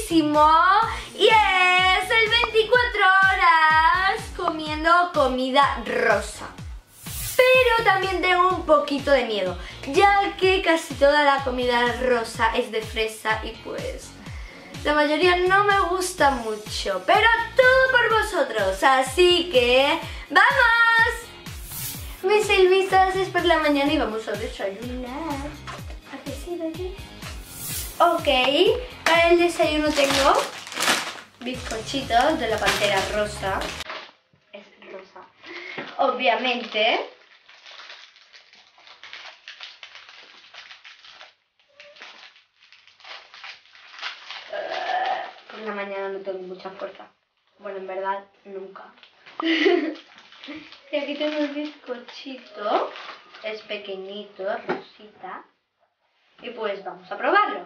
buenísimo y es el 24 horas comiendo comida rosa. Pero también tengo un poquito de miedo, ya que casi toda la comida rosa es de fresa y pues la mayoría no me gusta mucho. Pero todo por vosotros, así que ¡vamos! Mis silvistas, es por la mañana y vamos a desayunar. ¿A qué sí, bebé? Ok, para el desayuno tengo bizcochitos de la pantera rosa. Es rosa, obviamente. Por la mañana no tengo mucha fuerza. Bueno, en verdad, nunca. Y aquí tengo el bizcochito. Es pequeñito, rosita. Y pues vamos a probarlo.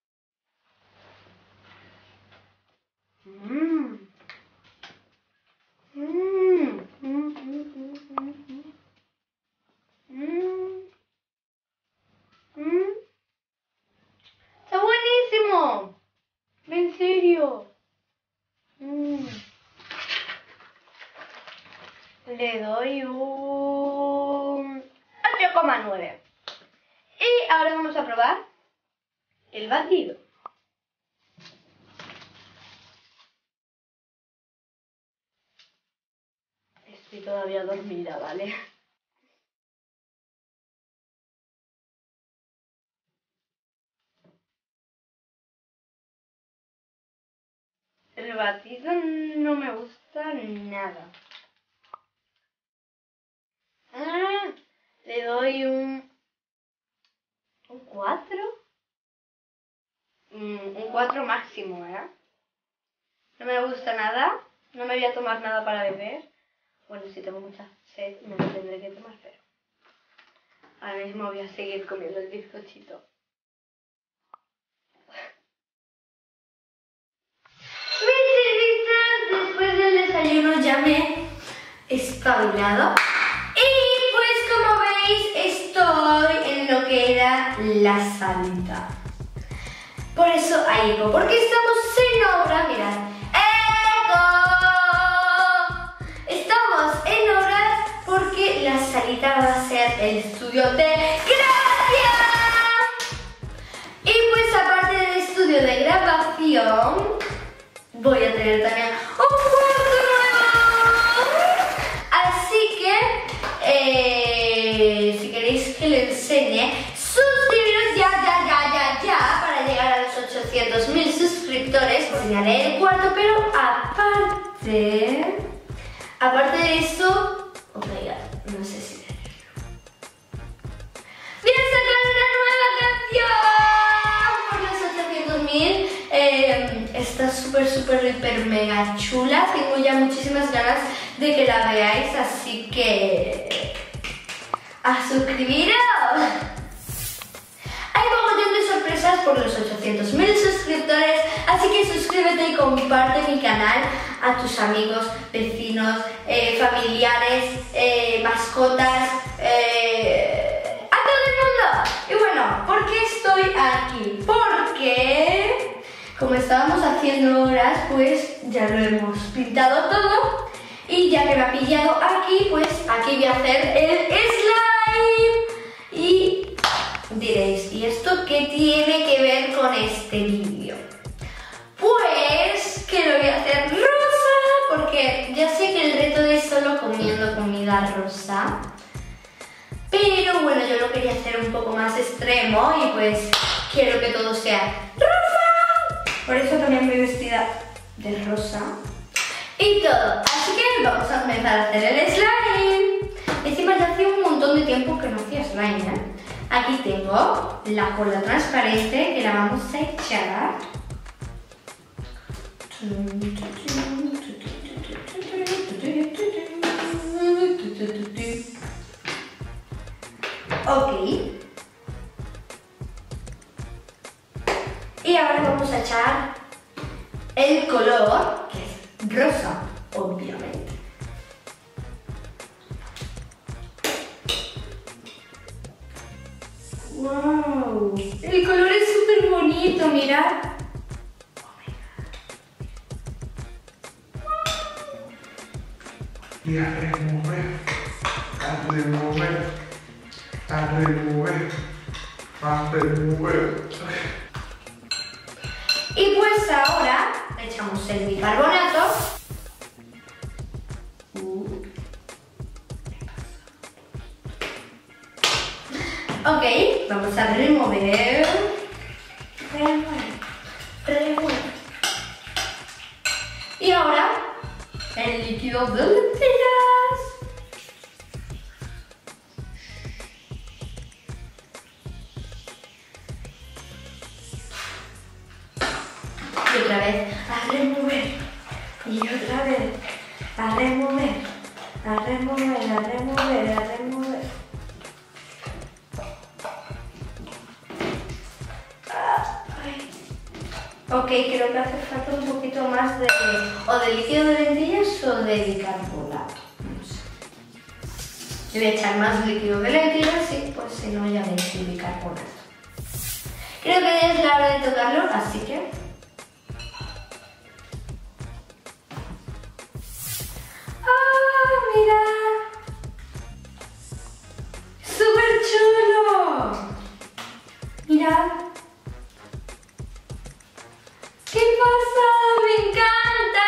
¡Está buenísimo! ¿En serio? Le doy un 8,9. Y ahora vamos a probar el batido. Estoy todavía dormida, ¿vale? El batido no me gusta nada. Le doy un 4. Un 4 máximo, ¿eh? No me gusta nada. No me voy a tomar nada para beber. Bueno, si tengo mucha sed me lo tendré que tomar, pero ahora mismo voy a seguir comiendo el bizcochito. Después del desayuno ya me he espabilado y pues como veis estoy en lo que era la salita. Por eso hay eco, porque estamos en obra, mirad. ¡Eco! Estamos en obras porque la salita va a ser el estudio de grabación. Y pues aparte del estudio de grabación voy a tener también un cuarto nuevo. Así que, si queréis que le enseñe, suscribiros ya para llegar a los 800.000 suscriptores. Os enseñaré el cuarto, pero aparte de eso, oh my god, no sé si decirlo. ¡Voy a sacar una nueva canción por los 800.000! Está súper, hiper, mega chula. Tengo ya muchísimas ganas de que la veáis, así que ¡a suscribiros! Hay un montón de sorpresas por los 800.000 suscriptores, así que suscríbete y comparte mi canal a tus amigos, vecinos, familiares, mascotas, a todo el mundo. Y bueno, ¿por qué estoy aquí? Porque como estábamos haciendo obras, pues ya lo hemos pintado todo y ya que me ha pillado aquí, pues aquí voy a hacer el slime. Y diréis, ¿y esto qué tiene que ver con este vídeo? Pues que lo voy a hacer rosa, porque ya sé que el reto es solo comiendo comida rosa. Pero bueno, yo lo quería hacer un poco más extremo y pues quiero que todo sea rosa. Por eso también me he vestida de rosa y todo. Así que vamos a comenzar a hacer el slime. Encima ya hacía un montón de tiempo que no hacía slime, ¿eh? Aquí tengo la cola transparente que la vamos a echar. Ok. Y ahora vamos a echar el color, que es rosa, obviamente. ¡Wow! El color es súper bonito, mirad. Oh my God. y a remover, a remover, a remover, a remover. Y pues ahora le echamos el bicarbonato. Ok, vamos a remover. Remover. Y ahora el líquido de lentillas. Y otra vez a remover. Y otra vez a remover. A remover, a remover, a remover. Ok, creo que hace falta un poquito más de líquido de lentillas o de bicarbonato. No sé. Yo voy a echar más líquido de lentillas y pues si no ya veis el bicarbonato. Creo que ya es la hora de tocarlo, así que... ¡Ah, mira! ¡Súper chulo! Mirad. ¿Qué pasa? ¡Me encanta!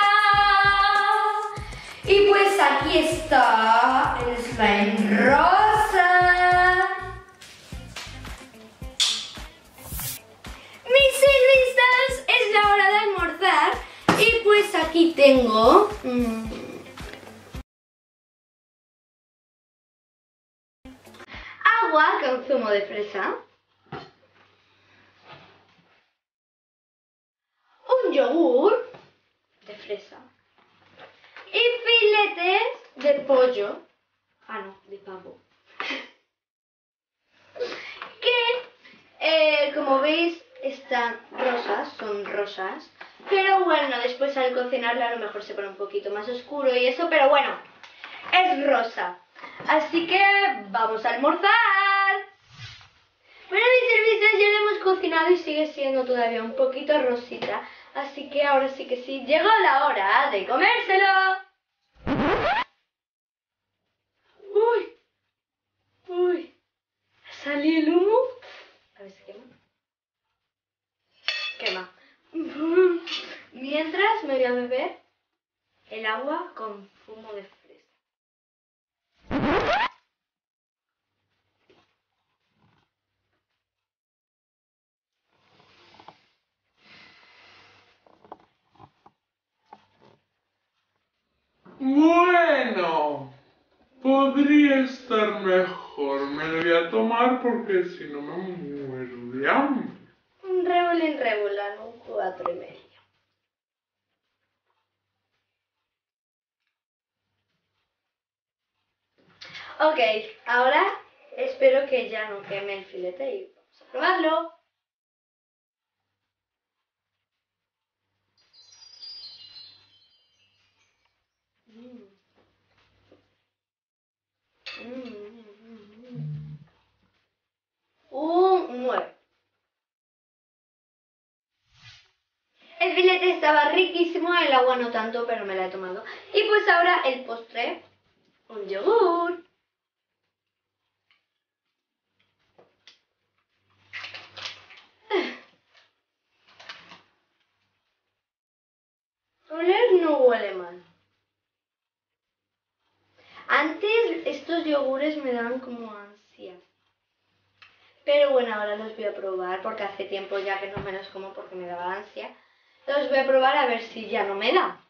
Y pues aquí está el slime rosa. Mis cervistas, es la hora de almorzar. Y pues aquí tengo... agua con zumo de fresa. Un yogur de fresa y filetes de pollo, de pavo, que como veis están rosas, son rosas, pero bueno, después al cocinarla a lo mejor se pone un poquito más oscuro y eso, pero bueno, es rosa, así que vamos a almorzar. Bueno, mis servicios ya lo hemos cocinado y sigue siendo todavía un poquito rosita. Así que ahora sí que sí, llegó la hora de comérselo. Uy, uy, ¿salió el humo? A ver si quema. Quema. Mientras me voy a beber el agua con zumo de fresa. Bueno, podría estar mejor. Me lo voy a tomar porque si no me muero de hambre. Un rebulín rebulán, un 4,5. Ok, ahora espero que ya no queme el filete y vamos a probarlo. Un 9. El filete estaba riquísimo, el agua no tanto, pero me la he tomado. Y pues ahora el postre, un yogur. Oler no huele mal. Antes estos yogures me daban como ansia. Pero bueno, ahora los voy a probar porque hace tiempo ya que no me los como porque me daba ansia. Los voy a probar a ver si ya no me da.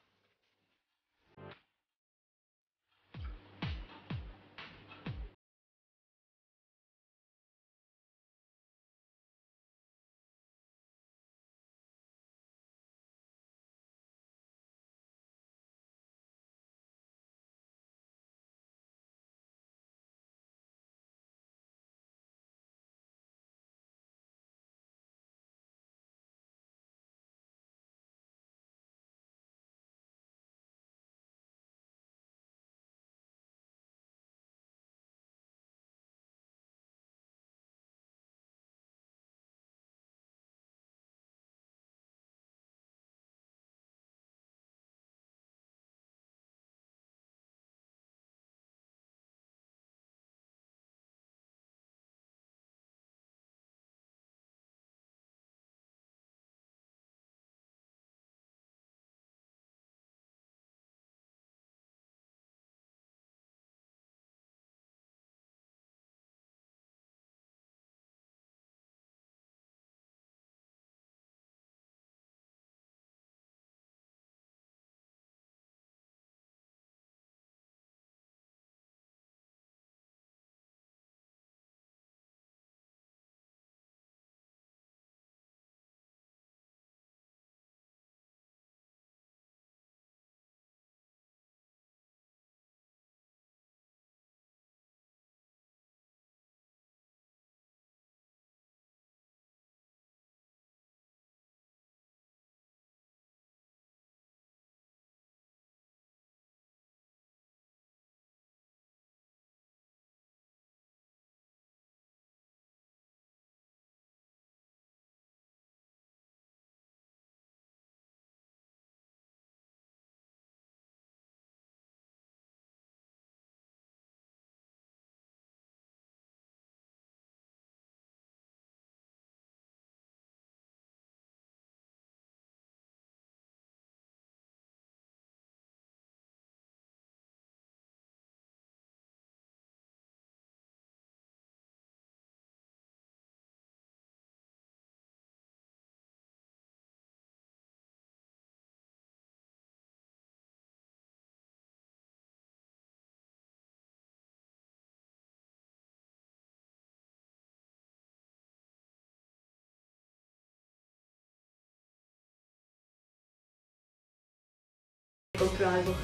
compro algo.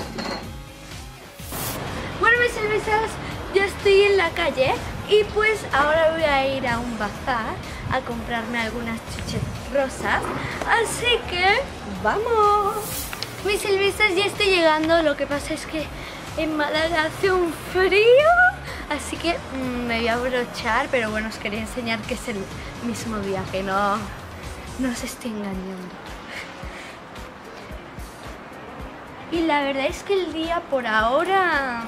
Bueno, mis cervezas, ya estoy en la calle y pues ahora voy a ir a un bazar a comprarme algunas chuches rosas, así que ¡vamos! Mis cervezas, ya estoy llegando, lo que pasa es que en Málaga hace un frío, así que me voy a abrochar, pero bueno, os quería enseñar que es el mismo viaje, no os estoy engañando. Y la verdad es que el día por ahora,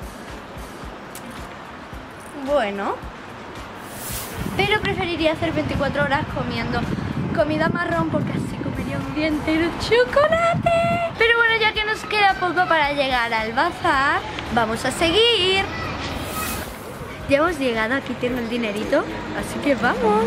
bueno, pero preferiría hacer 24 horas comiendo comida marrón porque así comería un día entero chocolate. Pero bueno, ya que nos queda poco para llegar al bazar, vamos a seguir. Ya hemos llegado, aquí tengo el dinerito, así que vamos.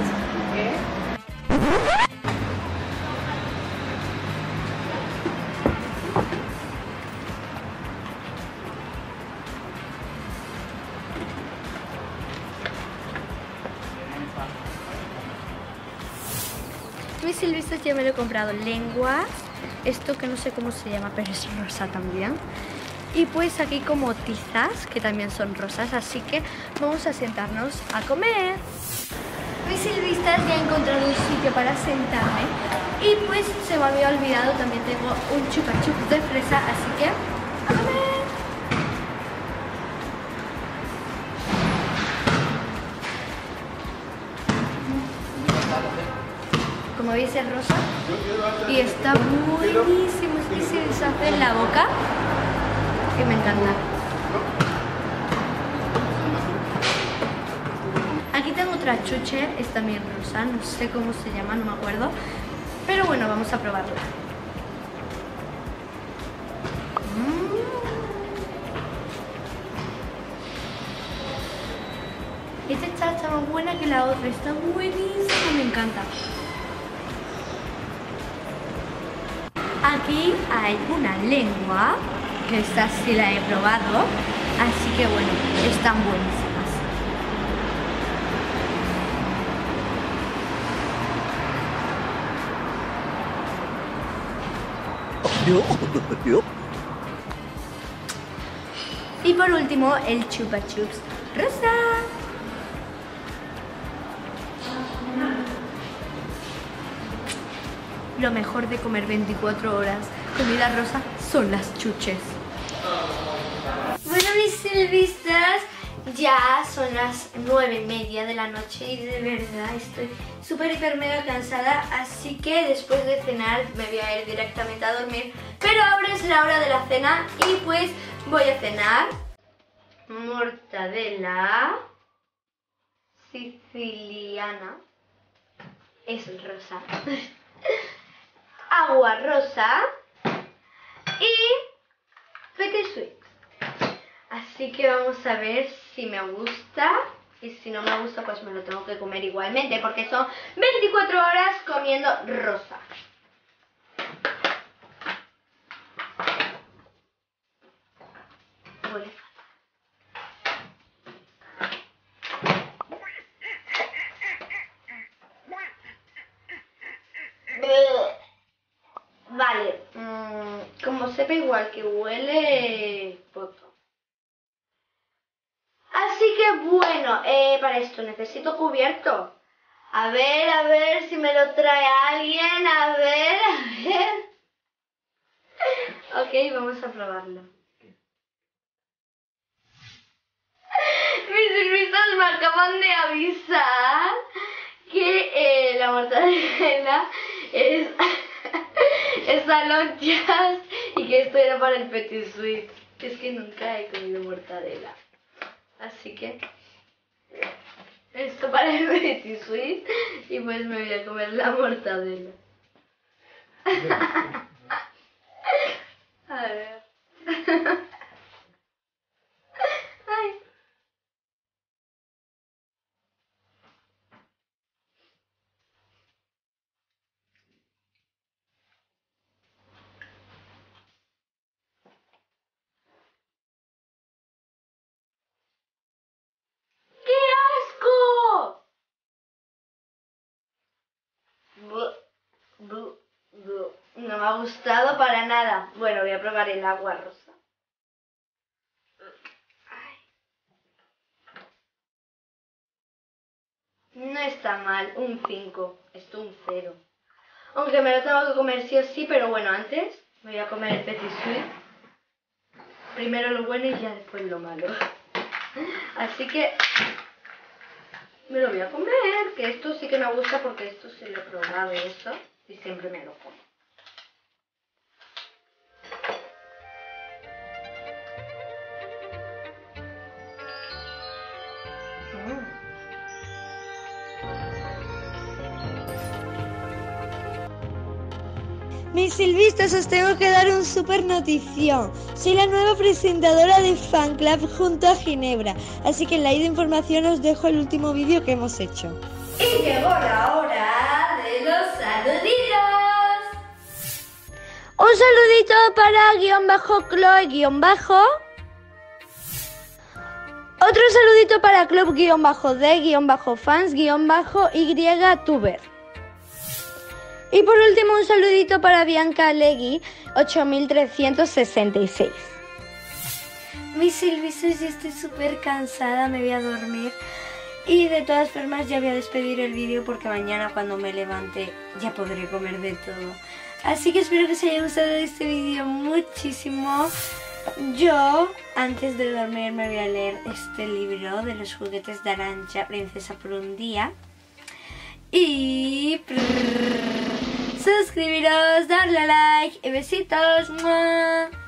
Mis silvestres ya me lo he comprado. Lenguas, esto que no sé cómo se llama, pero es rosa también. Y pues aquí como tizas, que también son rosas, así que vamos a sentarnos a comer. Mis silvestres ya he encontrado un sitio para sentarme y pues se me había olvidado, también tengo un chupa chups de fresa, así que a comer. Como veis es rosa y está buenísimo, es que se deshace en la boca, que me encanta. Aquí tengo otra chuche, es también rosa, no sé cómo se llama, no me acuerdo, pero bueno, vamos a probarla. Esta está más buena que la otra, está buenísima, me encanta. Aquí hay una lengua, que esta sí la he probado, así que bueno, están buenísimas. Y por último, el chupa chups rosa. Lo mejor de comer 24 horas comida rosa son las chuches. Bueno, mis silvistas, ya son las 9:30 de la noche y de verdad estoy súper hiper mega cansada, así que después de cenar me voy a ir directamente a dormir. Pero ahora es la hora de la cena y pues voy a cenar mortadela siciliana, es rosa. Agua rosa y petit suisse. Así que vamos a ver si me gusta y si no me gusta pues me lo tengo que comer igualmente porque son 24 horas comiendo rosa. Huele fatal. Vale, como sepa igual que huele poco. Así que bueno, para esto necesito cubierto. A ver si me lo trae alguien, a ver. Ok, vamos a probarlo. Mis servicios me acaban de avisar que la mortadela es lonchas y que esto era para el petit suisse. Es que nunca he comido mortadela. Así que esto para el petit suisse y pues me voy a comer la mortadela. A ver. Ay. ¡Qué asco! No me ha gustado para nada. Bueno, voy a probar el agua rosa. No está mal, un 5, esto un 0. Aunque me lo tengo que comer sí o sí, pero bueno, antes me voy a comer el Petit Suisse. Primero lo bueno y ya después lo malo. Así que me lo voy a comer, que esto sí que me gusta porque esto sí lo he probado y eso, y siempre me lo como. Mis silvistas, os tengo que dar un súper notición. Soy la nueva presentadora de Fan Club junto a Ginebra, así que en la ida de información os dejo el último vídeo que hemos hecho. Y llegó la hora de los saluditos. Un saludito para _Chloe_. Otro saludito para club_d_fans_y_tuber. Y por último un saludito para Bianca Legui 8366. Mis silvistas, ya estoy súper cansada, me voy a dormir. Y de todas formas ya voy a despedir el vídeo porque mañana cuando me levante ya podré comer de todo. Así que espero que os haya gustado este vídeo muchísimo. Yo, antes de dormir, me voy a leer este libro de los juguetes de Arantxa, Princesa por un día. Y suscribiros, darle a like y besitos. ¡Mua!